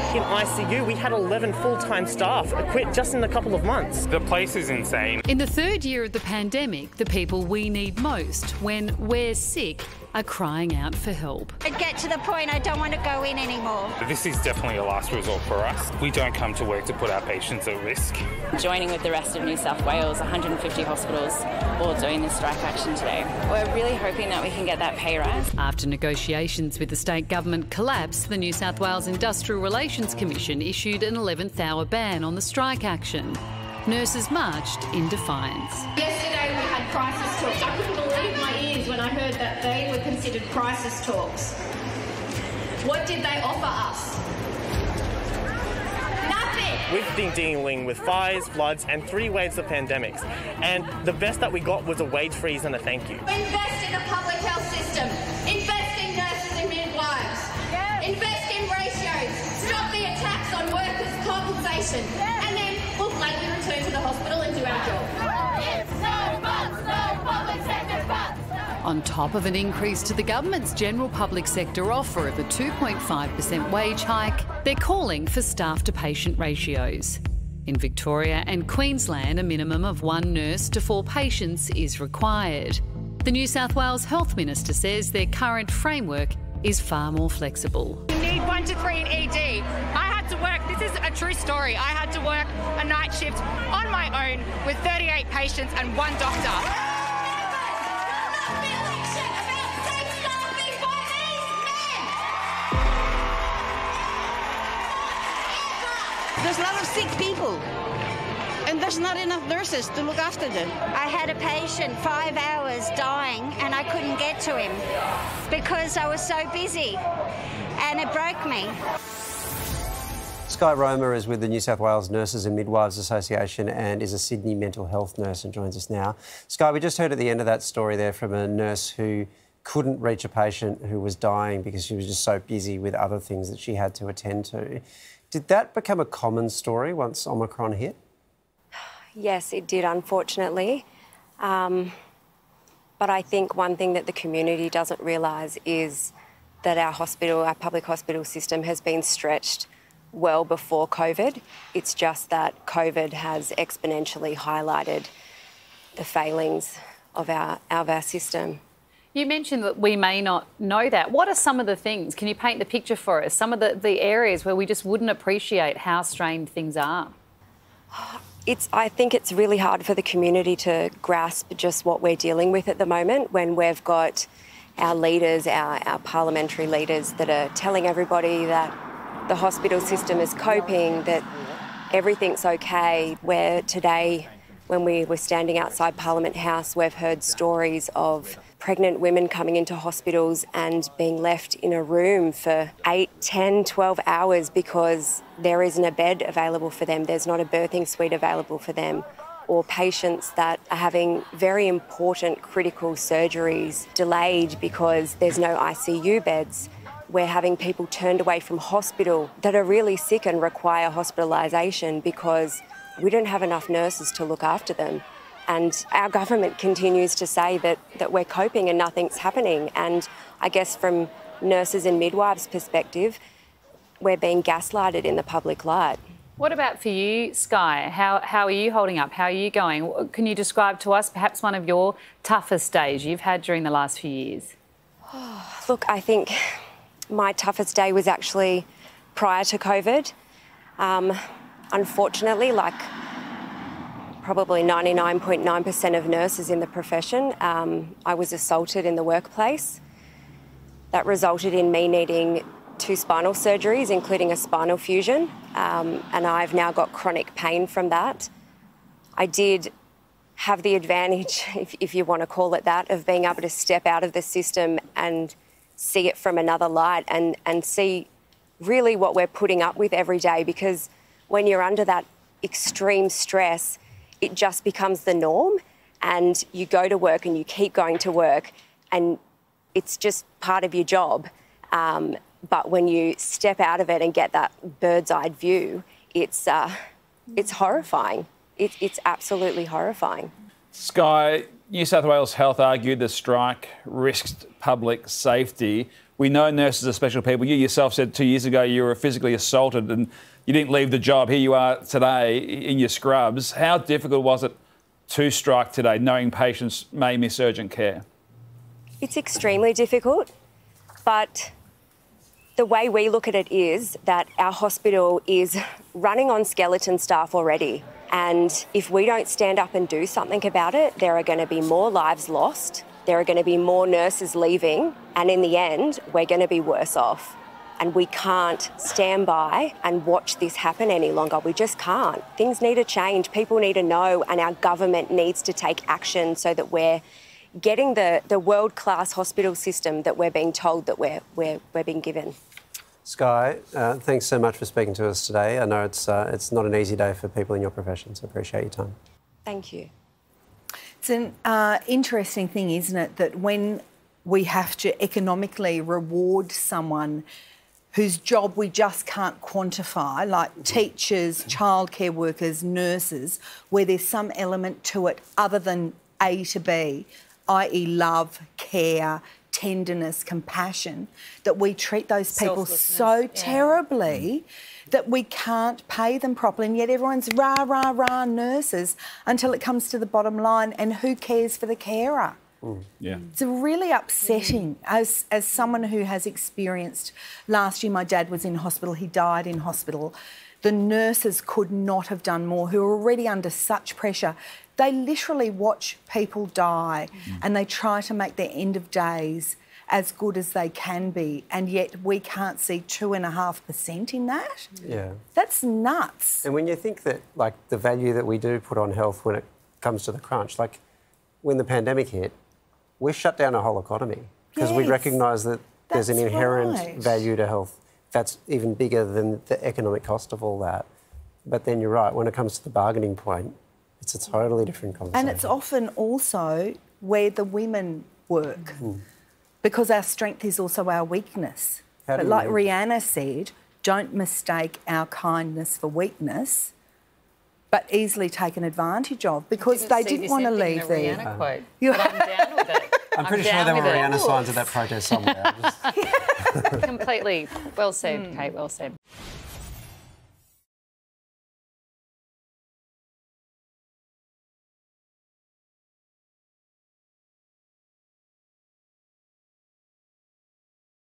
In ICU, we had 11 full-time staff quit just in a couple of months. The place is insane. In the third year of the pandemic, the people we need most when we're sick are crying out for help. I get to the point I don't want to go in anymore. This is definitely a last resort for us. We don't come to work to put our patients at risk. Joining with the rest of New South Wales, 150 hospitals all doing this strike action today. We're really hoping that we can get that pay rise. After negotiations with the state government collapsed, the New South Wales Industrial Relations Commission issued an 11th hour ban on the strike action. Nurses marched in defiance. Yesterday we had crisis talks. I couldn't believe my ears when I heard that they were considered crisis talks. What did they offer us? Nothing! We've been dealing with fires, floods and 3 waves of pandemics. And the best that we got was a wage freeze and a thank you. Invest in the public health system. Invest in nurses and midwives. Yes. Invest in ratios. Stop the attacks on workers' compensation. Yes. And then we'll gladly return to the hospital and do our job. It's no buts, no public sector buts. On top of an increase to the government's general public sector offer of a 2.5% wage hike, they're calling for staff-to-patient ratios. In Victoria and Queensland, a minimum of 1 nurse to 4 patients is required. The New South Wales Health Minister says their current framework is far more flexible. We need 1 to 3 in ED. I had to work, this is a true story, I had to work a night shift on my own with 38 patients and 1 doctor. There's a lot of sick people, and there's not enough nurses to look after them. I had a patient 5 hours dying and I couldn't get to him because I was so busy and it broke me. Skye Romer is with the New South Wales Nurses and Midwives Association and is a Sydney mental health nurse and joins us now. Skye, we just heard at the end of that story there from a nurse who couldn't reach a patient who was dying because she was just so busy with other things that she had to attend to. Did that become a common story once Omicron hit? Yes, it did, unfortunately. But I think one thing that the community doesn't realise is that our public hospital system has been stretched well before COVID. It's just that COVID has exponentially highlighted the failings of our system. You mentioned that we may not know that. What are some of the things? Can you paint the picture for us? Some of the areas where we just wouldn't appreciate how strained things are? I think it's really hard for the community to grasp just what we're dealing with at the moment when we've got our leaders, our parliamentary leaders that are telling everybody that the hospital system is coping, that everything's okay, where today when we were standing outside Parliament House, we've heard stories of pregnant women coming into hospitals and being left in a room for 8, 10, 12 hours because there isn't a bed available for them, there's not a birthing suite available for them, or patients that are having very important critical surgeries delayed because there's no ICU beds. We're having people turned away from hospital that are really sick and require hospitalisation because we don't have enough nurses to look after them. And our government continues to say that we're coping and nothing's happening. And I guess from nurses and midwives' perspective, we're being gaslighted in the public light. What about for you, Skye? How are you holding up? How are you going? Can you describe to us perhaps one of your toughest days you've had during the last few years? Look, I think my toughest day was actually prior to COVID. Unfortunately, like probably 99.9% of nurses in the profession, I was assaulted in the workplace. That resulted in me needing 2 spinal surgeries, including a spinal fusion, and I've now got chronic pain from that. I did have the advantage, if you want to call it that, of being able to step out of the system and see it from another light and see really what we're putting up with every day, because when you're under that extreme stress, it just becomes the norm and you go to work and you keep going to work and it's just part of your job. But when you step out of it and get that bird's-eye view, it's horrifying. It's absolutely horrifying. Skye, New South Wales Health argued the strike risked public safety. We know nurses are special people. You yourself said 2 years ago you were physically assaulted and you didn't leave the job. Here you are today in your scrubs. How difficult was it to strike today, knowing patients may miss urgent care? It's extremely difficult, but the way we look at it is that our hospital is running on skeleton staff already. And if we don't stand up and do something about it, there are going to be more lives lost. There are going to be more nurses leaving. And in the end, we're going to be worse off. And we can't stand by and watch this happen any longer. We just can't. Things need to change. People need to know, and our government needs to take action so that we're getting the world-class hospital system that we're being told that we're being given. Skye, thanks so much for speaking to us today. I know it's not an easy day for people in your profession, so appreciate your time. Thank you. It's an interesting thing, isn't it, that when we have to economically reward someone whose job we just can't quantify, like teachers, childcare workers, nurses, where there's some element to it other than A to B, i.e. love, care, tenderness, compassion, that we treat those people so terribly that we can't pay them properly, and yet everyone's rah, rah, rah nurses until it comes to the bottom line, and who cares for the carer? Yeah. It's really upsetting. As someone who has experienced, last year my dad was in hospital, he died in hospital. The nurses could not have done more, who are already under such pressure. They literally watch people die and they try to make their end of days as good as they can be, and yet we can't see 2.5% in that. Yeah. That's nuts. And when you think that, like, the value that we do put on health when it comes to the crunch, like when the pandemic hit, we shut down a whole economy because we recognise that there's an inherent value to health that's even bigger than the economic cost of all that. But then you're right, when it comes to the bargaining point, it's a totally different conversation. And it's often also where the women work because our strength is also our weakness. But like Rihanna said, don't mistake our kindness for weakness, but easily taken advantage of because they didn't want to leave there. Rihanna quote. But I'm down with it. I'm pretty sure there were Rihanna signs at that protest somewhere. Completely. Well said, Kate, well said.